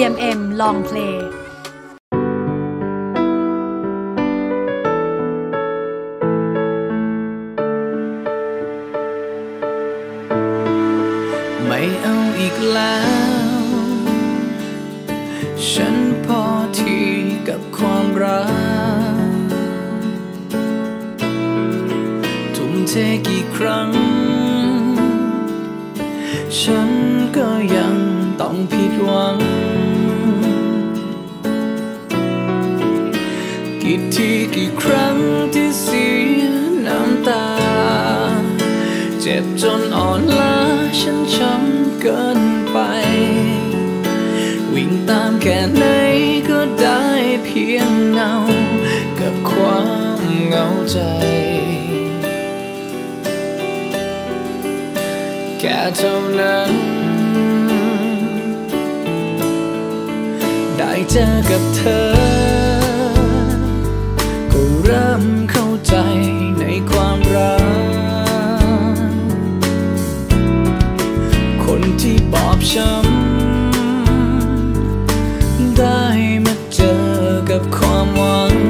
GMM Long Play ไม่เอาอีกแล้วฉันพอที่กับความรักทุ่มเทกี่ครั้งฉันก็ยังต้องผิดหวังกี่ทีกี่ครั้งที่เสียน้ำตาเจ็บจนอ่อนล้าฉันช้ำเกินไปวิ่งตามแค่ไหนก็ได้เพียงเงากับความเหงาใจแค่เท่านั้นได้เจอกับเธอก็เริ่มเข้าใจในความรักคนที่บอบช้ำได้มาเจอกับความหวัง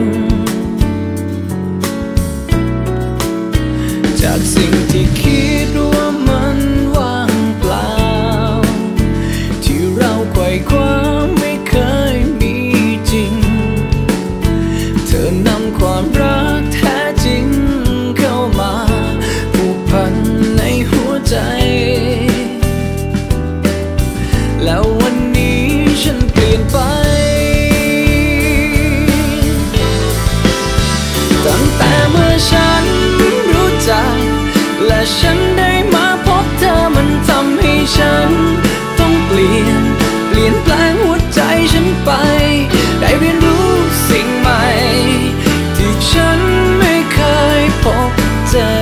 จากสิ่งที่คิดว่ามันว่างเปล่าที่เราไขว่คว้าไม่เคยมีจริงเธอนำความรักแท้จริงเข้ามาผูกพันในหัวใจแล้ววันนี้ฉันเปลี่ยนไปตั้งแต่เมื่อฉันรู้จักและฉันได้มาพบเธอมันทำให้ฉันต้องเปลี่ยนแปลงหัวใจฉันไปได้เรียนรู้สิ่งใหม่ที่ฉันไม่เคยพบเจอ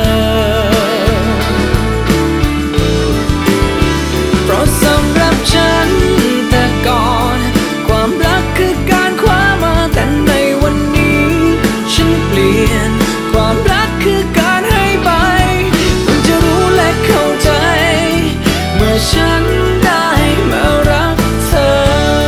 เพราะสำหรับฉันแต่ก่อนความรักคือการคว้ามาแต่ในวันนี้ฉันเปลี่ยนความรักคือการให้ไปเพิ่งจะรู้และเข้าใจเมื่อฉันได้มารักเธอ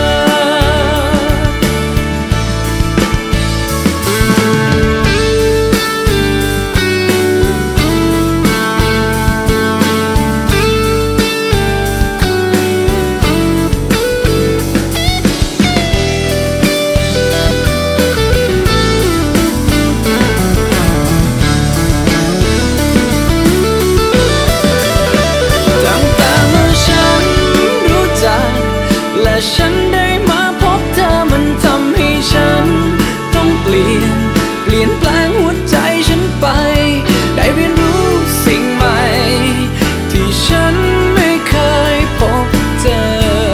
ฉันได้มาพบเธอมันทำให้ฉันต้องเปลี่ยนแปลงหัวใจฉันไปได้เรียนรู้สิ่งใหม่ที่ฉันไม่เคยพบเจอ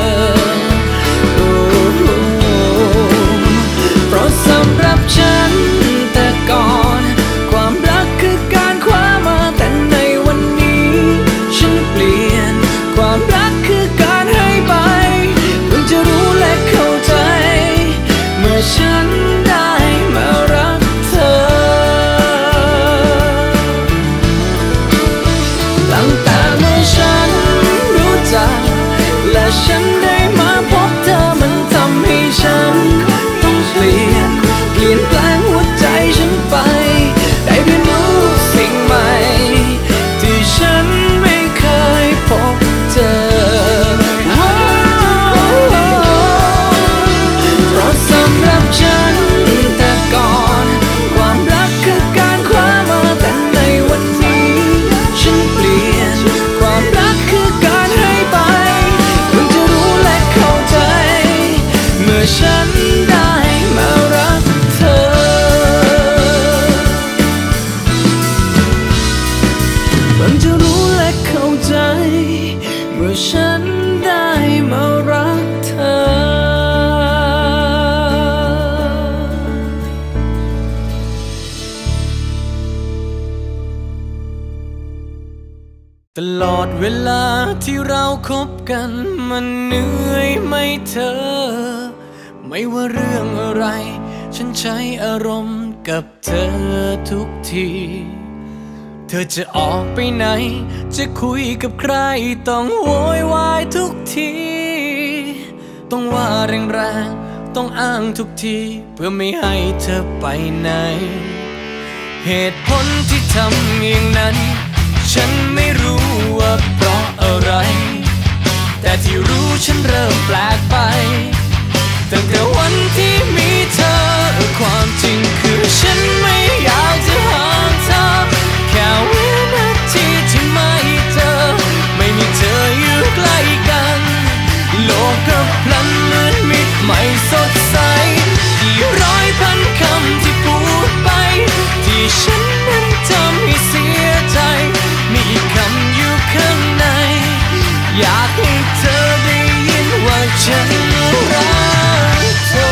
เพราะสำหรับฉันแต่ก่อนความรักคือการคว้ามาแต่ในวันนี้ฉันเปลี่ยนความรักคือการให้ไปจะรู้และเข้าใจเมื่อฉันได้มารักเธอตั้งแต่เมื่อฉันรู้จักและฉันได้มาพบเธอมันทำให้ฉันต้องเปลี่ยนแปลงหัวใจฉันไปได้เรียนรู้สิ่งใหม่ที่ฉันไม่เคยพบเจอฉันแต่ก่อนความรักคือการคว้ามาแต่ในวันนี้ฉันเปลี่ยนความรักคือการให้ไปเพิ่งจะรู้และเข้าใจเมื่อฉันได้มารักเธอเพิ่งจะรู้และเข้าใจเมื่อฉันได้มารักเธอตลอดเวลาที่เราคบกันมันเหนื่อยไหมเธอไม่ว่าเรื่องอะไรฉันใช้อารมณ์กับเธอทุกที เธอจะออกไปไหนจะคุยกับใครต้องโวยวายทุกทีต้องว่าแรงๆต้องอ้างทุกทีเพื่อไม่ให้เธอไปไหนเหตุผลที่ทำอย่างนั้นฉันไม่รู้ว่าเพราะอะไรแต่ที่รู้ฉันเริ่มแปลกไปตั้งแต่วันที่มีเธอความจริงคือฉันไม่อยากจะห่างเธอแค่วินาทีที่ไม่เจอไม่มีเธออยู่ใกล้กันโลกก็พลันมืดมิดไม่สดใสกี่ร้อยพันคำที่พูดไปที่ฉันนั้นทำให้เสียใจมีอีกคำอยู่ข้างในอยากให้เธอได้ยินว่าฉันรักเธอ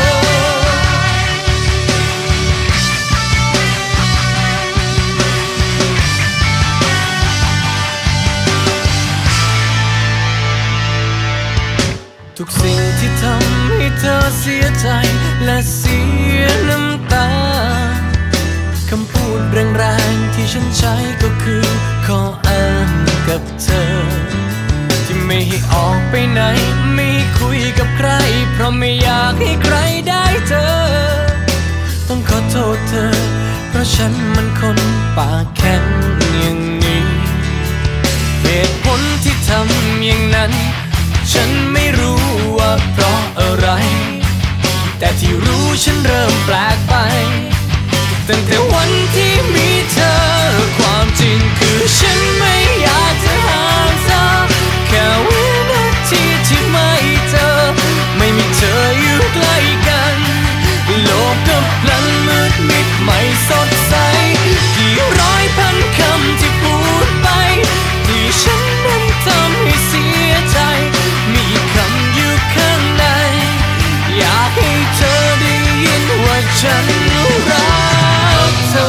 ทุกสิ่งที่ทำให้เธอเสียใจและเสียน้ำตาคำพูดแรงๆที่ฉันใช้ก็คือข้ออ้างกับเธอที่ไม่ให้ออกไปไหนไม่คุยกับใครเพราะไม่อยากให้ใครได้เจอต้องขอโทษเธอเพราะฉันมันคนปากแข็งอย่างนี้เหตุผลที่ทำอย่างนั้นฉันไม่รู้ว่าเพราะอะไรแต่ที่รู้ฉันเริ่มแปลกไปตั้งแต่วันที่มีเธอความจริงคือฉันไม่อยากจะห่างเธอแค่วินาทีที่ไม่เจอไม่มีเธออยู่ใกล้กันโลกก็พลันมืดมิดไม่สดใสกี่ร้อยพันคำที่พูดไปที่ฉันนั้นทำให้เสียใจมีคำอยู่ข้างในอยากให้เธอได้ยินว่าฉันรักเธอ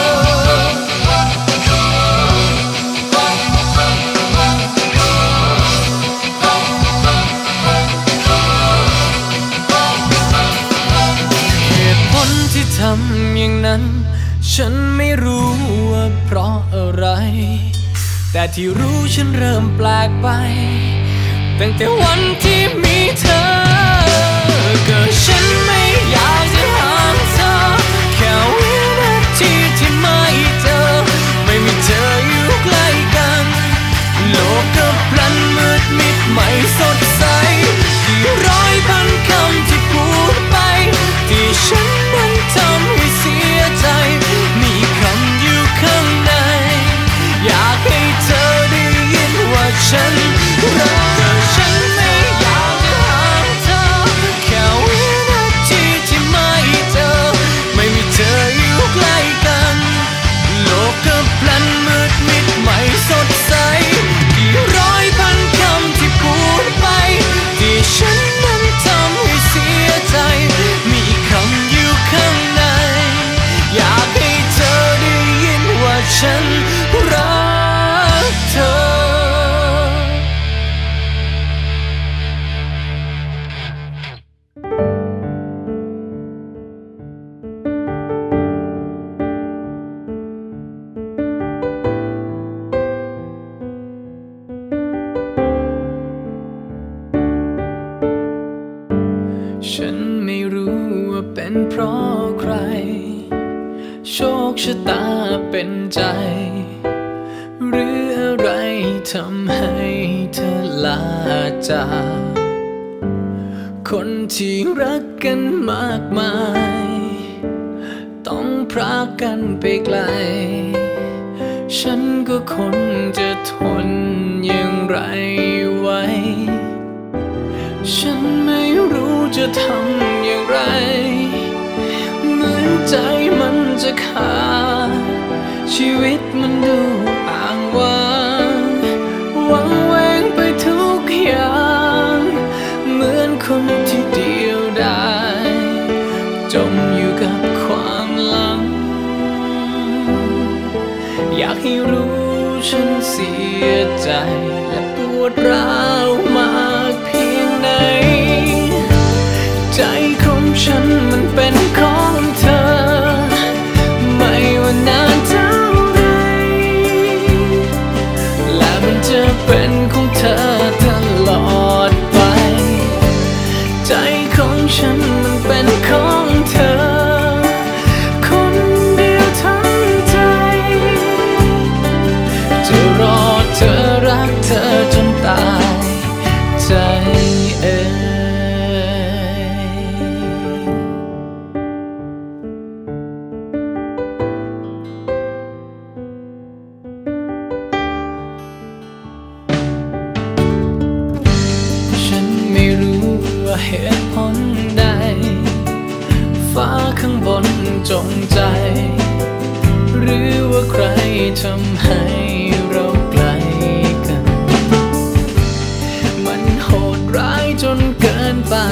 เหตุผลที่ทำอย่างนั้นฉันไม่รู้ว่าเพราะอะไรแต่ที่รู้ฉันเริ่มแปลกไปตั้งแต่วันที่มีเธอก็ฉันไม่อยากจะห่างเธอแค่วินาทีที่ไม่เจอไม่มีเธออยู่ใกล้กันโลกก็พลันมืดมิดไม่สดใสกี่ร้อยพันคำที่พูดไปที่ฉันนั้นทำให้เสียใจมีคำอยู่ข้างในอยากให้เธอได้ยินว่าฉันรักฉันไม่อยากจะห่างเธอแค่วินาทีที่ไม่เจอไม่มีเธออยู่ใกล้กันโลกก็พลันมืดมิดไม่สดใสกี่ร้อยพันคำที่พูดไปที่ฉันนั้นทำให้เสียใจมีคำอยู่ข้างในอยากให้เธอได้ยินว่าฉันรักเธอฉันไม่รู้ว่าเป็นเพราะใครโชคชะตาเป็นใจหรืออะไรทำให้เธอลาจากคนที่รักกันมากมายต้องพรากกันไปไกลฉันก็คนจะทนอย่างไรไว้ฉันไม่รู้จะทำอย่างไรเหมือนใจมันจะขาดชีวิตมันดูอ้างว้างหวังแวงไปทุกอย่างเหมือนคนที่เดียวดายจมอยู่กับความหลังอยากให้รู้ฉันเสียใจและปวดร้าวมากเพียงไหนใจของฉันมันเป็นของเธอไม่ว่านานเท่าไรและมันจะเป็นของเธอตลอดไปฉันมันเป็นของเธอคนเดียวทั้งใจจะรอเธอรักเธอจนตายใจเหตุผลใดฟ้าข้างบนจงใจหรือว่าใครทำให้เราไกลกันมันโหดร้ายจนเกินไป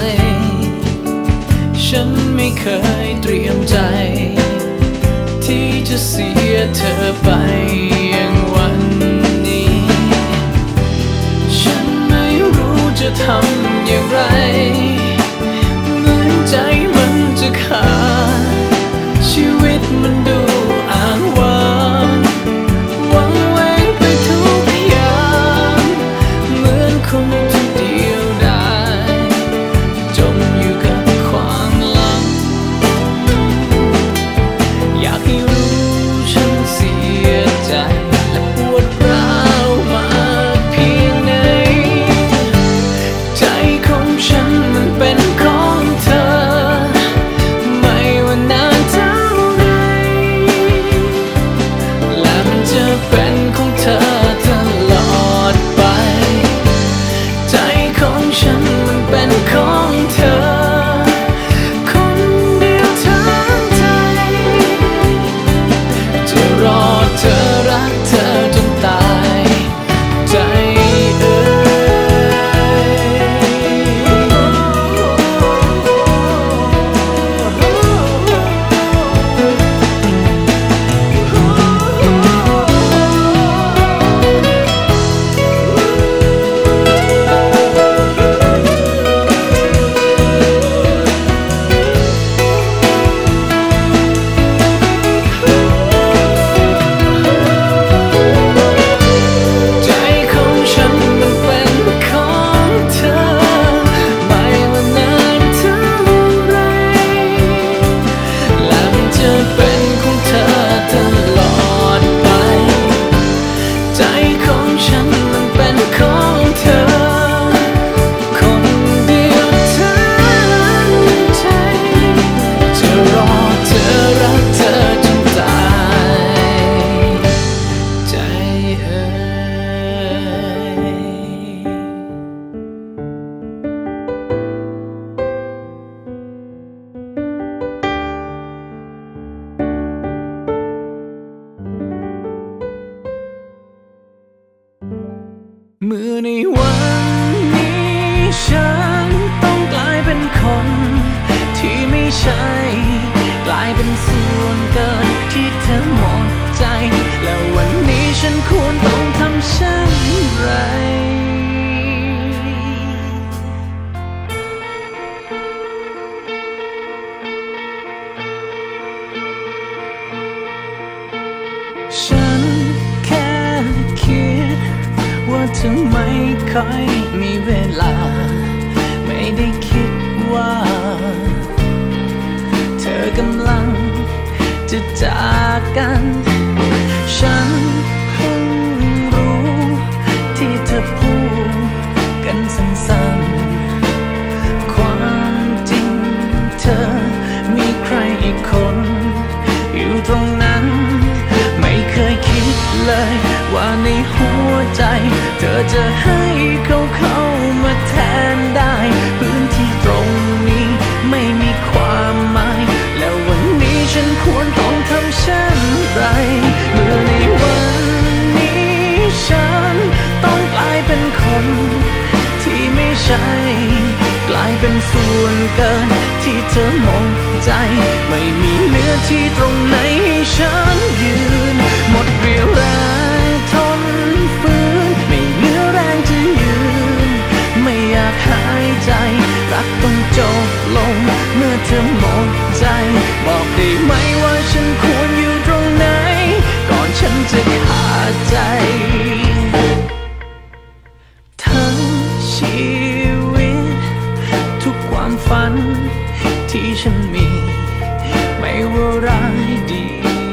ฉันไม่เคยเตรียมใจที่จะเสียเธอไปอย่างวันนี้ฉันไม่รู้จะทำอย่างไรเหมือนใจมันจะขาดชีวิตมันดูอ้างว้างหวังแหวงไปทุกอย่างเหมือนคนที่เดียวดายจมอยู่กับความหลังอยากให้รู้ฉันเสียใจและปวดร้าวมากเพียงไหนใจของฉันมันเป็นของเธอไม่ว่านานเท่าไรและมันจะเป็นของเธอตลอดไปใจของฉันมันเป็นของเธอคนเดียวทั้งใจจะรอเธอรักเธอจนตายใจเมื่อในวันนี้ฉันต้องกลายเป็นคนที่ไม่ใช่กลายเป็นส่วนเกินที่เธอหมดใจแล้ววันนี้ฉันควรต้องทำเช่นไรฉันแค่คิดว่าเธอไม่ค่อยมีเวลาไม่ได้คิดว่าเธอกำลังจะจากกันฉันเพิ่งรู้ที่เธอพูดกันสั้นๆความจริงเธอมีใครอีกคนอยู่ตรงนั้นไม่เคยคิดเลยว่าในหัวใจเธอจะให้เขาเข้ามาแทนได้พื้นที่ตรงนี้ไม่มีความหมายแล้ววันนี้ฉันควรต้องทำเช่นไรเมื่อในวันนี้ฉันต้องกลายเป็นคนที่ไม่ใช่กลายเป็นส่วนเกินที่เธอมองใจไม่มีเหลือที่ตรงไหนให้ฉันยืนหมดเรี่ยวแรงทนฝืนไม่เหลือแรงจะยืนไม่อยากหายใจรักต้องจบลงเมื่อเธอหมดใจบอกได้ไหมว่าฉันควรอยู่ตรงไหนก่อนฉันจะขาดใจทั้งชีวิตทุกความฝันที่ฉันมีไม่ว่าร้ายดี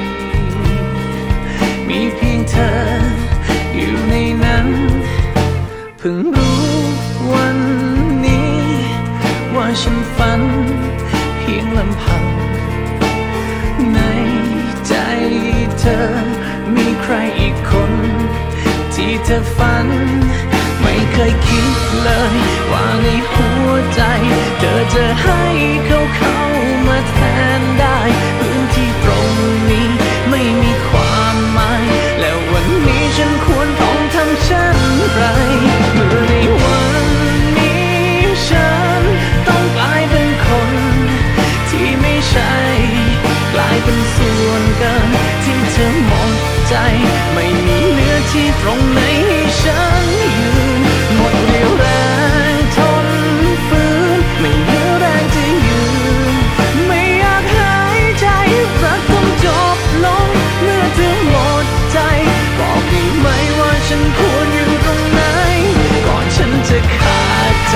มีเพียงเธออยู่ในนั้นเพิ่งรู้วันนี้ว่าฉันฝันเพียงลำพังในใจเธอมีใครอีกคนที่เธอฝันไม่เคยคิดเลยว่าในหัวใจเธอจะให้เขามาแทนได้พื้นที่ตรงนี้ไม่มีความหมายแล้ววันนี้ฉันควรต้องทำเช่นไรเมื่อในวันนี้ฉันต้องกลายเป็นคนที่ไม่ใช่กลายเป็นส่วนเกินที่เธอหมดใจไม่มีเหลือที่ตรงไหนให้ฉันยืนหมดเรี่ยวแรงทนฝืนไม่เหลือแรงจะยืนไม่อยากหายใจรักต้องจบลงเมื่อเธอหมดใจบอกได้ไหมว่าฉันควรอยู่ตรงไหนก่อนฉันจะขาดใจ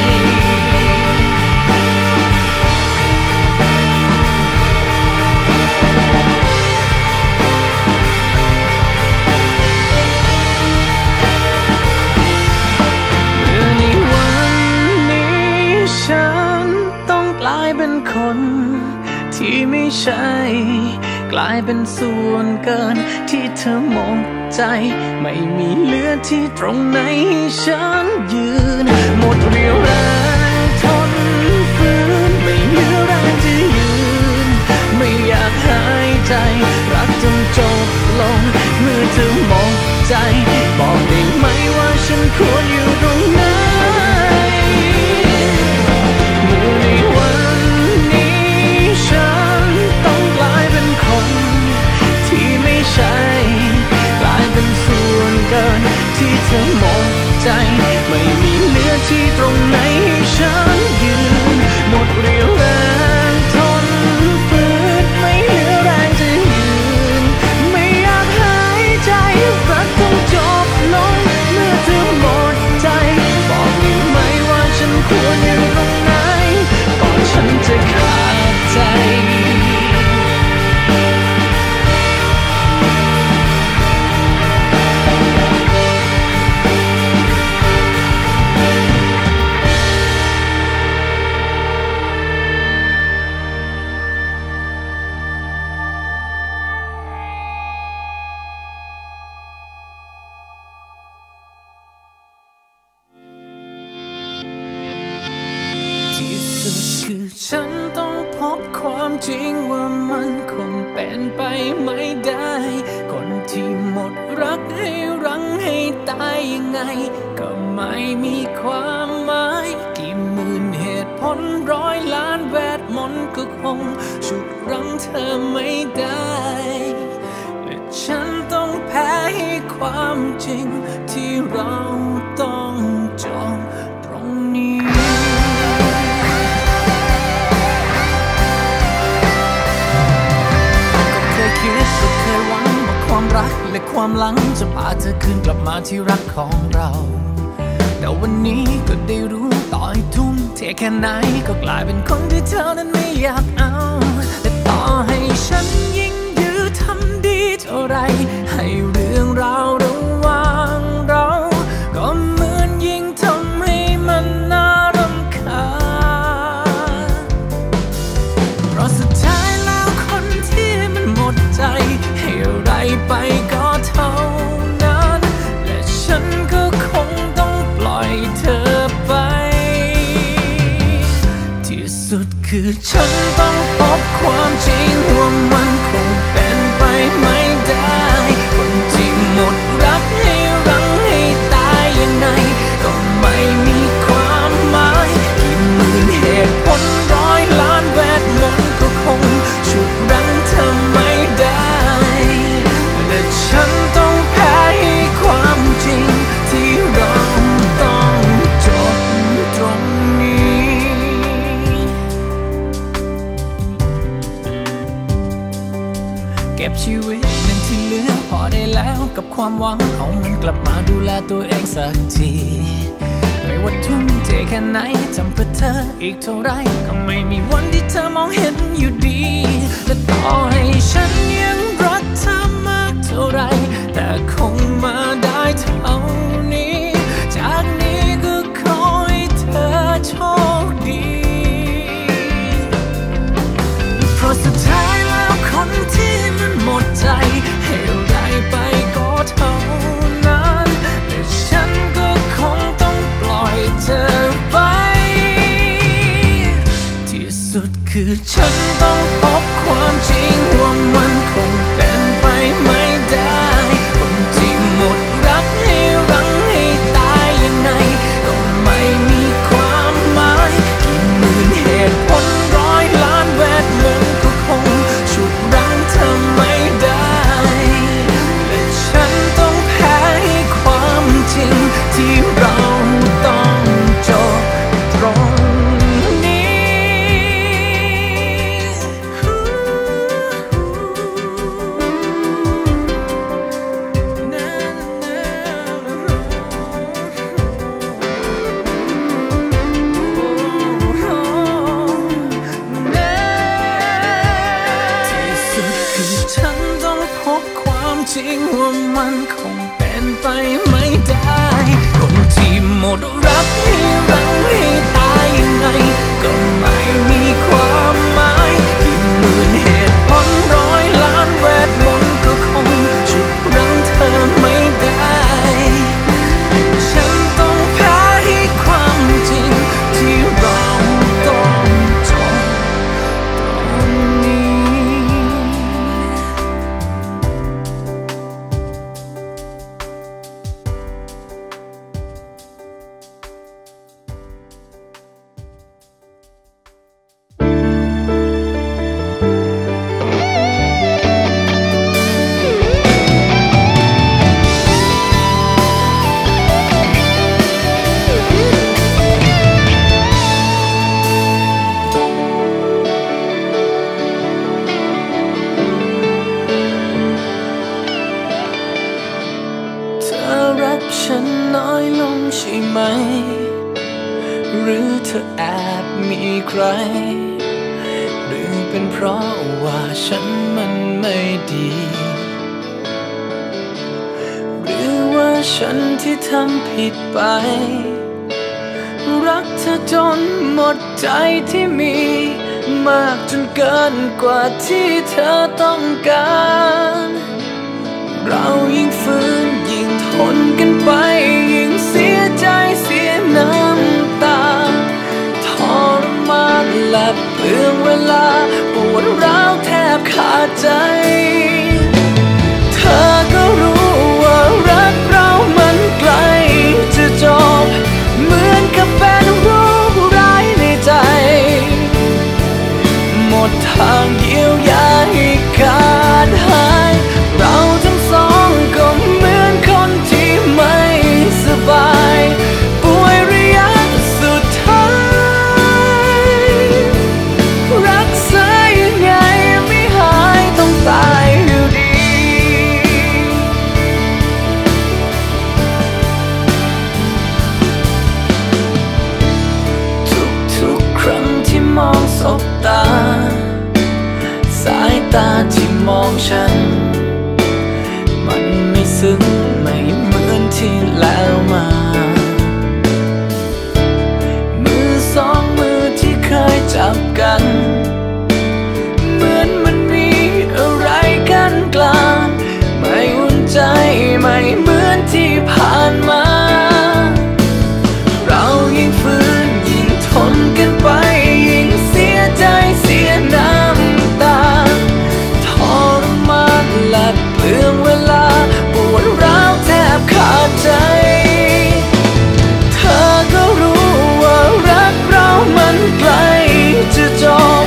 คนที่ไม่ใช่กลายเป็นส่วนเกินที่เธอหมดใจไม่มีเหลือที่ตรงไหนให้ฉันยืนหมดเรี่ยวแรงทนฝืนไม่เหลือแรงจะยืนไม่อยากหายใจรักจนจบลงเมื่อเธอหมดใจบอกได้ไหมว่าฉันควรอยู่ตรงไหนเมื่อในวันฉันต้องกลายเป็นคนที่ไม่ใช่กลายเป็นส่วนเกินที่เธอหมดใจไม่มีเหลือที่ตรงไหนให้ฉันยืนหมดเรี่ยวแรงทนฝืนไม่เหลือแรงจะยืนไม่อยากหายใจรักต้องจบลงเมื่อเธอหมดใจบอกได้ไหมว่าฉันควรอยู่ตรงไหนก่อนฉันจะขาดใจคือฉันต้องพบความจริงว่ามันคงเป็นไปไม่ได้คนที่หมดรักให้รังให้ตายยังไงก็ไม่มีความหมายกี่หมื่นเหตุผลร้อยล้านแวดมนต์ก็คงฉุดรั้งเธอไม่ได้และฉันต้องแพ้ให้ความจริงที่เราต้องจองตรงนี้คิดก็เคยหวังว่าความรักและความหลังจะพาเธอคืนกลับมาที่รักของเราแต่วันนี้ก็ได้รู้ต่อให้ทุ่มเทแค่ไหนก็กลายเป็นคนที่เธอนั้นไม่อยากเอาแต่ต่อให้ฉันยิ่งยื้อทำดีเท่าไรให้เรื่องราวระหว่างเราก็เหมือนยิ่งทำให้มันน่ารำคาญเพราะสุดท้ายแล้วคนที่มันหมดใจให้อะไรไปก็เท่านั้นและฉันก็คงต้องปล่อยเธอไปที่สุดคือฉันต้องพบความจริงว่ามันคงเป็นไปไม่ได้คนที่หมดรักให้รังให้ตายยังไงก็ไม่มีความหมายกี่หมื่นเหตุผลร้อยล้านแวดมนต์ก็คงฉุดรั้งเธอไม่ได้และฉันต้องแพ้ให้ความจริงที่เราต้องจบตรงนี้เก็บชีวิตนั้นที่เหลือพอได้แล้วกับความหวังเอามันกลับมาดูแลตัวเองสักทีไม่ว่าทุ่มเทแค่ไหนทำเพื่อเธออีกเท่าไรก็ไม่มีวันที่เธอมองเห็นอยู่ดีและต่อให้ฉันยังรักเธอมากเท่าไรแต่คงมาได้เท่านี้จากนี้ก็ขอให้เธอโชคดีเพราะสุดท้ายแล้วคนที่มันหมดใจให้อะไรไปก็เท่านั้นและฉันก็คงต้องปล่อยเธอไปที่สุดคือฉันต้องพบความจริงว่ามันคงเป็นไปไม่ได้คนที่หมดรักให้รังให้ตายยังไงก็ไม่มีความหมายกี่หมื่นเหตุผลร้อยล้านแวดมนต์ก็คงฉุดรั้งเธอไม่ได้และฉันต้องแพ้ให้ความจริงที่เราต้องจบตรงฉันต้องพบความจริงว่ามันคงเป็นไปไม่ได้คนที่หมดรักให้รังให้ตายยังไงก็ไม่มีความหมายกี่หมื่นเหตุผลร้อยล้านแวดมนต์ก็คงฉุดรั้งเธอไม่ได้ฉันต้องแพ้ให้ความจริงที่เราต้องจบตรงนี้ฉันน้อยลงใช่ไหมหรือเธอแอบมีใครหรือเป็นเพราะว่าฉันมันไม่ดีหรือว่าฉันที่ทำผิดไปรักเธอจนหมดใจที่มีมากจนเกินกว่าที่เธอต้องการเรายิ่งฝืนยิ่งทนกันไปยิ่งเสียใจเสียน้ำตาทรมานและเปลืองเวลาปวดร้าวแทบขาดใจเธอก็รู้ว่ารักเรามันใกล้จะจบเหมือนกับเป็นโรคร้ายในใจหมดทางเยียวยาให้การหายเราทั้งสองก็เหมือนคนที่ไม่สบายป่วยระยะสุดท้ายรักษายังไงไม่หายต้องตายอยู่ดีทุกครั้งที่มองสบตาสายตาที่มองฉันมันไม่ซึ้งไม่เหมือนที่แล้วมามือสองมือที่เคยจับกันเหมือนมันมีอะไรกันกลางไม่อุ่นใจไม่เหมือนที่ผ่านมาเรายิ่งฝืนยิ่งทนกันไปยิ่งเสียใจเสียน้ำตาทรมานและเปลืองเวลาปวดร้าวแทบขาดใจเธอก็รู้ว่ารักเรามันใกล้จะจบ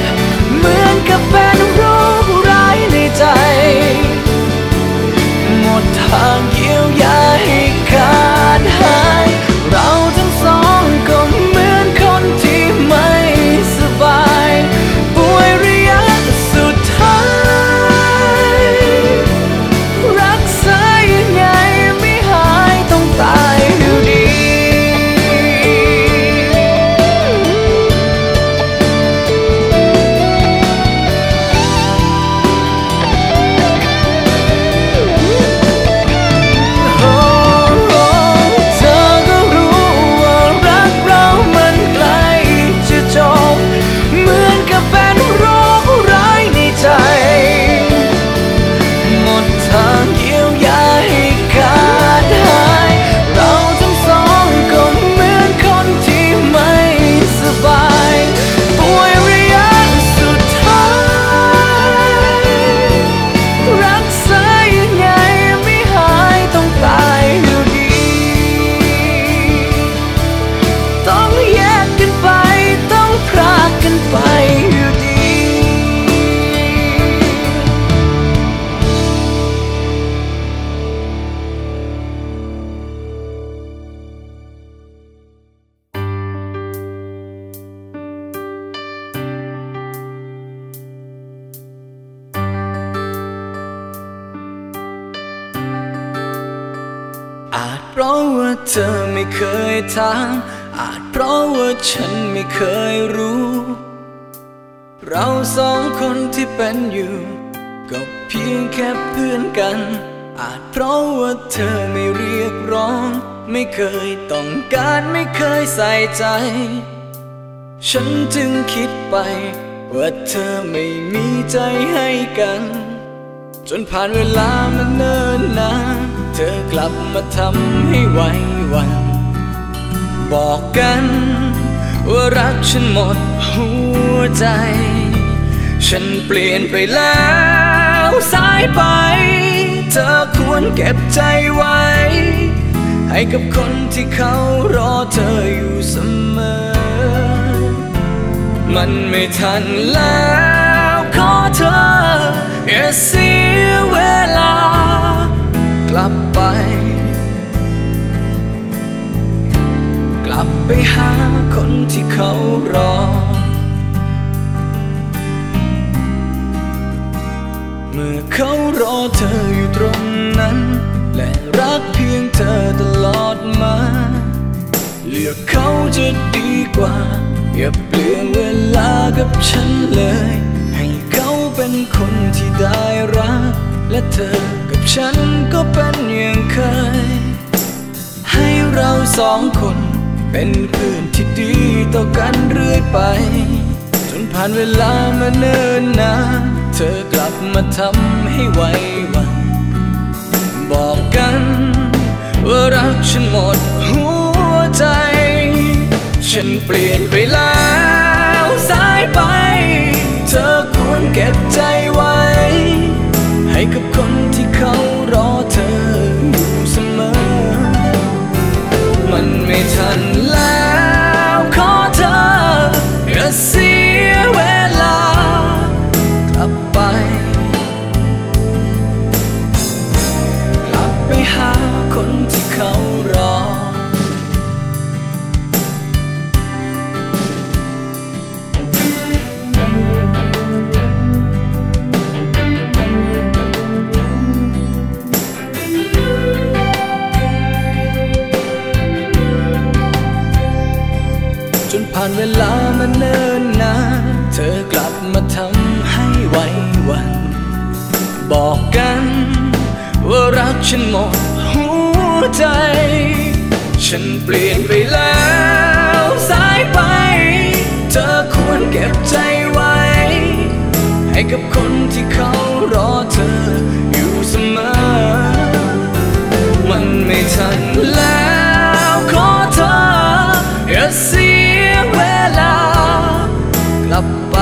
ราะว่าเธอไม่เคยถามอาจเพราะว่าฉันไม่เคยรู้เราสองคนที่เป็นอยู่ก็เพียงแค่เพื่อนกันอาจเพราะว่าเธอไม่เรียกร้องไม่เคยต้องการไม่เคยใส่ใจฉันจึงคิดไปว่าเธอไม่มีใจให้กันจนผ่านเวลามาเนิ่นนานเธอกลับมาทำให้ไว้วันบอกกันว่ารักฉันหมดหัวใจฉันเปลี่ยนไปแล้วสายไปเธอควรเก็บใจไว้ให้กับคนที่เขารอเธออยู่เสมอมันไม่ทันแล้วขอเธออย่าเสียเวลากลับไปกลับไปหาคนที่เขารอเมื่อเขารอเธออยู่ตรงนั้นและรักเพียงเธอตลอดมาเลือกเขาจะดีกว่าอย่าเปลี่ยนเวลากับฉันเลยให้เขาเป็นคนที่ได้รักและเธอกับฉันก็เป็นอย่างเคยให้เราสองคนเป็นเพื่อนที่ดีต่อกันเรื่อยไปจนผ่านเวลามาเนิ่นนานเธอกลับมาทำให้ไว้วันบอกกันว่ารักฉันหมดหัวใจฉันเปลี่ยนไปแล้วสายไปเธอควรเก็บใจไว้ให้กับคนที่เขารอเธออยู่เสมอมันไม่ทันแล้วขอเธออย่าเสียเวลากลับไปกลับไปหาคนที่เขารอจนผ่านเวลามาเนิ่นนานเธอกลับมาทำให้ไว้วันบอกกันว่ารักฉันหมดหัวใจฉันเปลี่ยนไปแล้วสายไปเธอควรเก็บใจไว้ให้กับคนที่เขารอเธออยู่เสมอมันไม่ทันแล้วขอเธออย่าเสียเวลากลับไป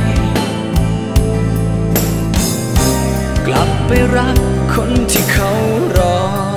กลับไปรักคนที่เขารอ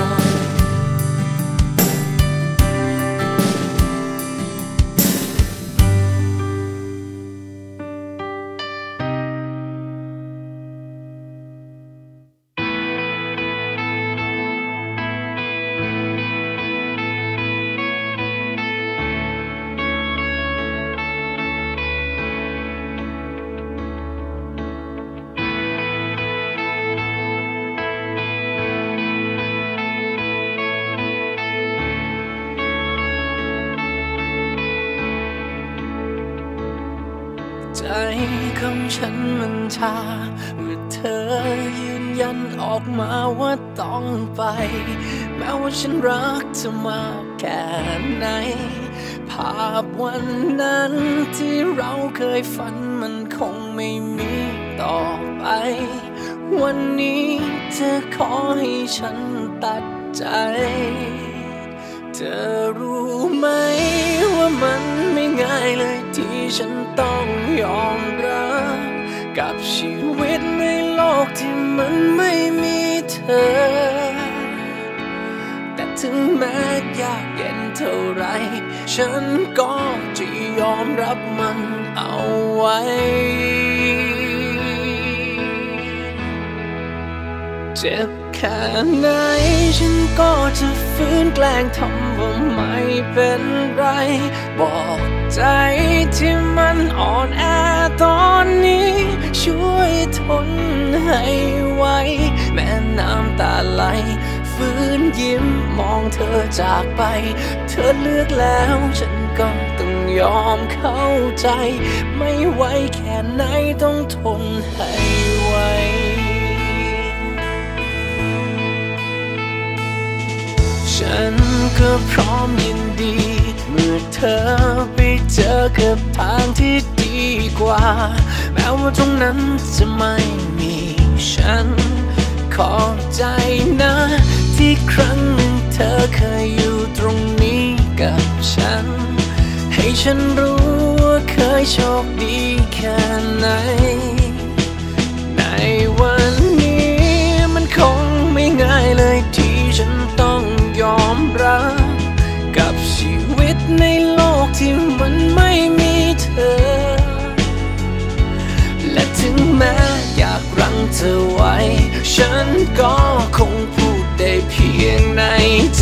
ใจของฉันมันชาเมื่อเธอยืนยันออกมาว่าต้องไปแม้ว่าฉันรักเธอมากแค่ไหนภาพวันนั้นที่เราเคยฝันมันคงไม่มีต่อไปวันนี้เธอขอให้ฉันตัดใจเธอรู้ไหมว่ามันไม่ง่ายเลยที่ฉันต้องยอมรับกับชีวิตในโลกที่มันไม่มีเธอแต่ถึงแม้ยากเย็นเท่าไรฉันก็จะยอมรับมันเอาไว้เจ็บแค่ไหนฉันก็จะฝืนแกล้งทำว่าไม่เป็นไรบอกใจที่มันอ่อนแอตอนนี้ช่วยทนให้ไว้แม้น้ำตาไหลฝฟื้นยิ้มมองเธอจากไปเธอเลือกแล้วฉันก็ต้องยอมเข้าใจไม่ไหวแค่ไหนต้องทนให้ไหวฉันก็พร้อมยินดีเมื่อเธอไปเจอกับทางที่ดีกว่าแม้ว่าตรงนั้นจะไม่มีฉันขอบใจนะที่ครั้งหนึ่งเธอเคยอยู่ตรงนี้กับฉันให้ฉันรู้ว่าเคยโชคดีแค่ไหนในวันนี้มันคงไม่ง่ายเลยที่ฉันต้องยอมรับกับชีวิตในโลกที่มันไม่มีเธอและถึงแม้อยากรั้งเธอไว้ฉันก็คงพูดได้เพียงในใจ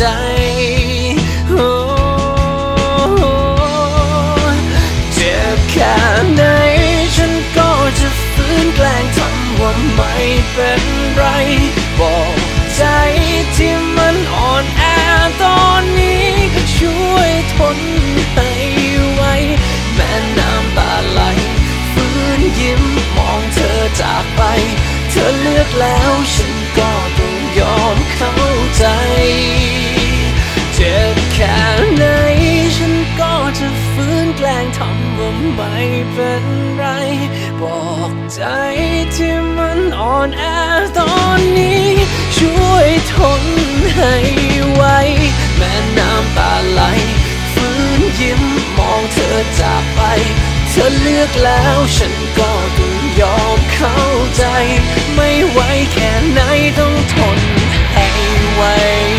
เจ็บแค่ไหนฉันก็จะฝืนแกล้งทำว่าไม่เป็นไรบอกใจที่มันอ่อนแอตอนนี้ช่วยทนให้ไว้แม้น้ำตาไหลฟื้นยิ้มมองเธอจากไปเธอเลือกแล้วฉันก็ต้องยอมเข้าใจเจ็บแค่ไหนฉันก็จะฝืนแกล้งทำว่าไม่เป็นไรบอกใจที่มันอ่อนแอตอนนี้ช่วยทนให้ไว้แม้น้ำตาไหลฟื้นยิ้มมองเธอจากไปเธอเลือกแล้วฉันก็ต้องยอมเข้าใจไม่ไหวแค่ไหนต้องทนให้ไว้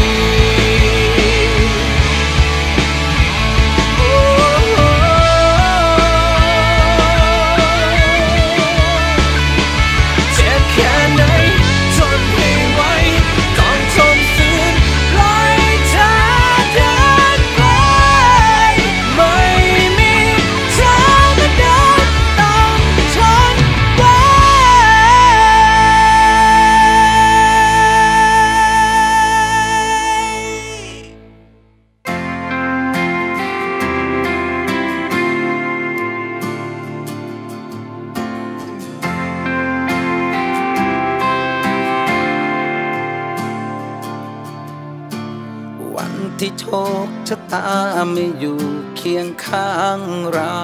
ที่โชคชะตาไม่อยู่เคียงข้างเรา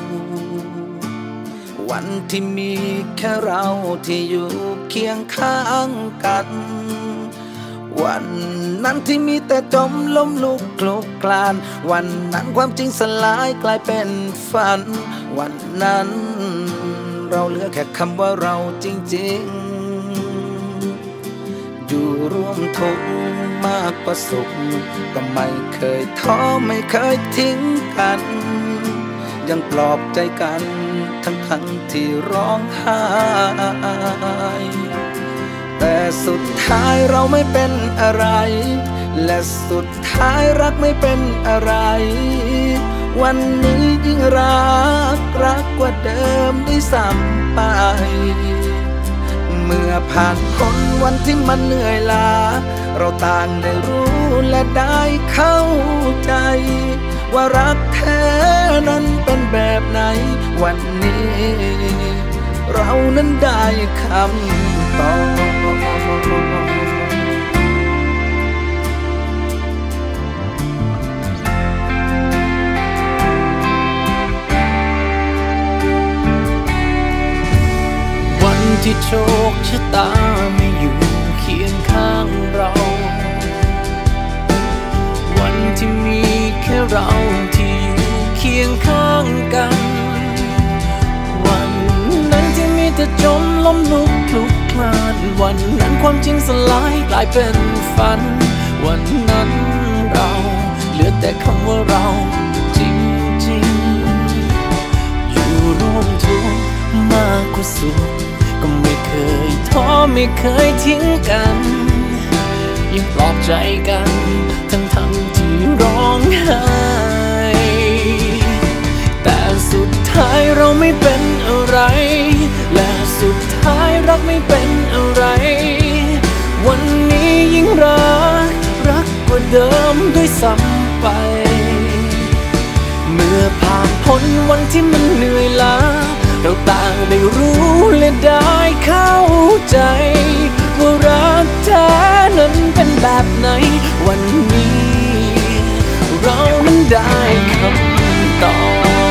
วันที่มีแค่เราที่อยู่เคียงข้างกันวันนั้นที่มีแต่จมล้มลุกคลุกคลานวันนั้นความจริงสลายกลายเป็นฝันวันนั้นเราเหลือแค่คำว่าเราจริงๆอยู่ร่วมทุกข์มากกว่าสุขก็ไม่เคยท้อไม่เคยทิ้งกันยังปลอบใจกันทั้งที่ร้องไห้แต่สุดท้ายเราไม่เป็นอะไรและสุดท้ายรักไม่เป็นอะไรวันนี้ยิ่งรักกว่าเดิมด้วยซ้ำไปเมื่อผ่านพ้นวันที่มันเหนื่อยล้าเราต่างได้รู้และได้เข้าใจว่ารักแท้นั้นเป็นแบบไหนวันนี้เรานั้นได้คำตอบวันที่โชคชะตาไม่อยู่เคียงข้างเราวันที่มีแค่เราที่อยู่เคียงข้างกันวันนั้นที่มีแต่จมล้มลุกคลุกคลานวันนั้นความจริงสลายกลายเป็นฝันวันนั้นเราเหลือแต่คำว่าเราจริงๆอยู่ร่วมทุกข์มากกว่าสุขก็ไม่เคยท้อไม่เคยทิ้งกันยังปลอบใจกันทั้งที่ร้องไห้แต่สุดท้ายเราไม่เป็นอะไรและสุดท้ายรักไม่เป็นอะไรวันนี้ยิ่งรักเดิมด้วยซ้ำไปเมื่อผ่านพ้นวันที่มันเหนื่อยล้าเราต่างได้รู้และได้เข้าใจว่ารักแท้นั้นเป็นแบบไหนวันนี้เรานั้นได้คำตอบ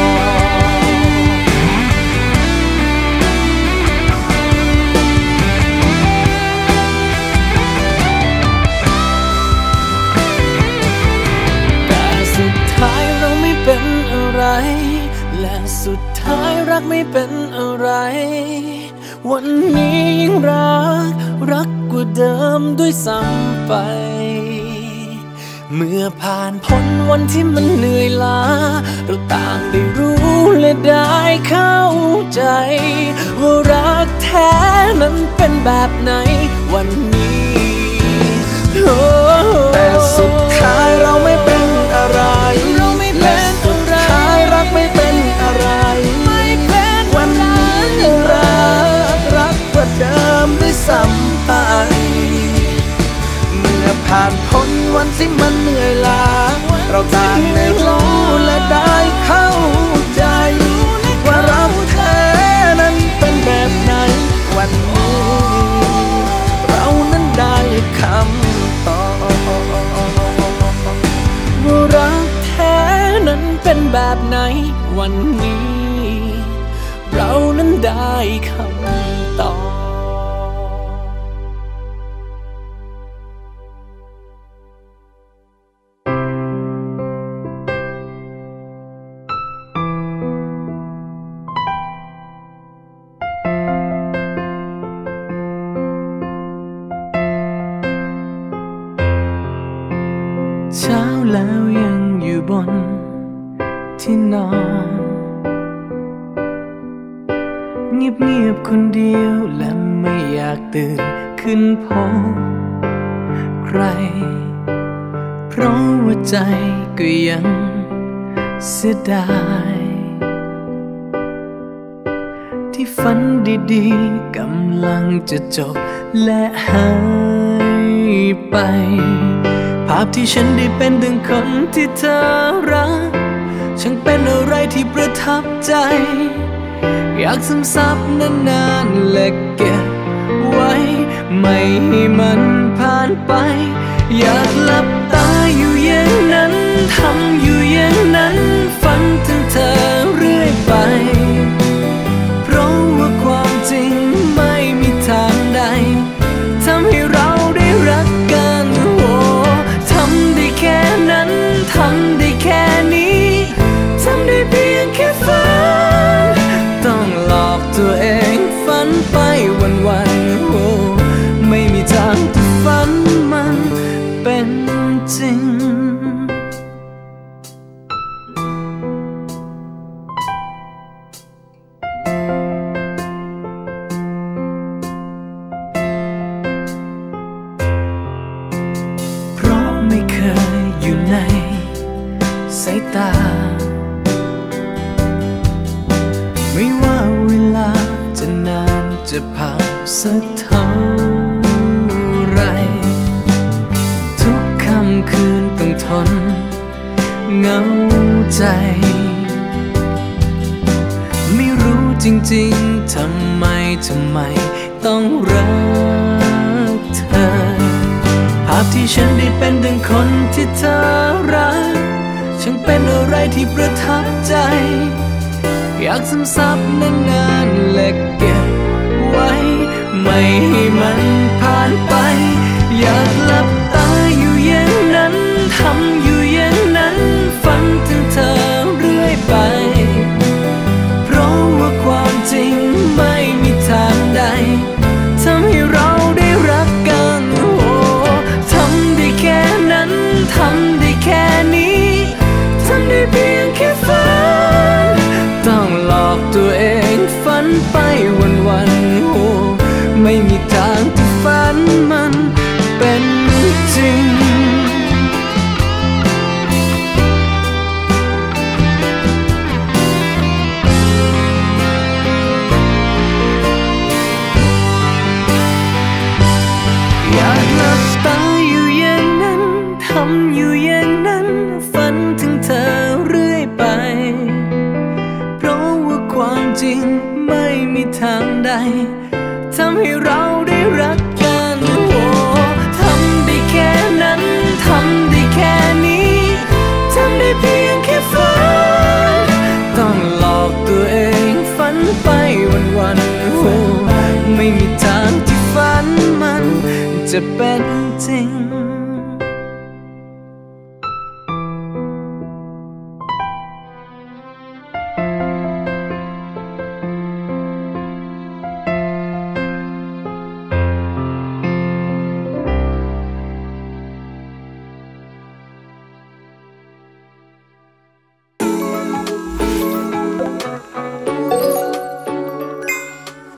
แต่สุดท้ายเราไม่เป็นอะไรและสุดท้ายรักไม่เป็นอะไรวันนี้ยิ่งรักกว่าเดิมด้วยซ้ำไปเมื่อผ่านพ้นวันที่มันเหนื่อยล้าเราต่างได้รู้และได้เข้าใจว่ารักแท้นั้นเป็นแบบไหนวันนี้แต่สุดท้ายเราไม่เป็นอะไรและสุดท้ายรักไม่เป็นอะไรวันนี้รักกว่าเดิมด้วยซ้ำไปเมื่อผ่านพ้นวันที่มันเหนื่อยล้าเราต่างได้รู้และได้เข้าใจว่ารักแท้นั้นเป็นแบบไหนวันนี้เรานั้นได้คำตอบว่ารักแท้นั้นเป็นแบบไหนวันนี้เรานั้นได้คำตอบเช้าแล้วยังอยู่บนที่นอนเงียบคนเดียวและไม่อยากตื่นขึ้นพบใครเพราะว่าใจก็ยังเสียดายที่ฝันดีๆกำลังจะจบและหายไปภาพที่ฉันได้เป็นดังคนที่เธอรักช่างเป็นอะไรที่ประทับใจอยากซึมซับนานๆและเก็บไว้ไม่ให้มันผ่านไปอยากหลับตาอยู่อย่างนั้นทำอยู่อย่างนั้นฝันถึงเธอเรื่อยไปเพราะว่าความจริงไม่มีทางใดทำให้เราได้รักกันทำได้แค่นั้นทำได้แค่นี้ทำได้เพียงแค่ฝันต้องหลอกตัวเองฝันไปวันๆไม่มีทางที่ฝันมันเป็นจริงเพราะไม่เคยอยู่ในสายตาไม่ว่าเวลาจะนานจะผ่านสักเท่าไรทุกค่ำคืนต้องทนเหงาใจไม่รู้จริงๆทำไมต้องรักเธอภาพที่ฉันได้เป็นดังคนที่เธอรักช่างเป็นอะไรที่ประทับใจอยากซึมซับนานๆและเก็บไว้ไม่ให้มันผ่านไปอยากหลับตาอยู่อย่างนั้นทำอยู่อย่างนั้นฝันถึงเธอเรื่อยไปเพราะว่าความจริงไม่มีทางใดทำให้เราได้รักกันทำได้แค่นั้นทำได้แค่นี้ทำได้เพียงแค่ฝันต้องหลอกตัวเองฝันไปวันๆไม่มีทางที่ฝันมันเป็นจริงอยากหลับตาอยู่อย่างนั้นทำทางใดทำให้เราได้รักกันโอ้ทำได้แค่นั้นทำได้แค่นี้ทำได้เพียงแค่ฝันต้องหลอกตัวเองฝันไปวันๆโอ้ไม่มีทางที่ฝันมันจะเป็นจริง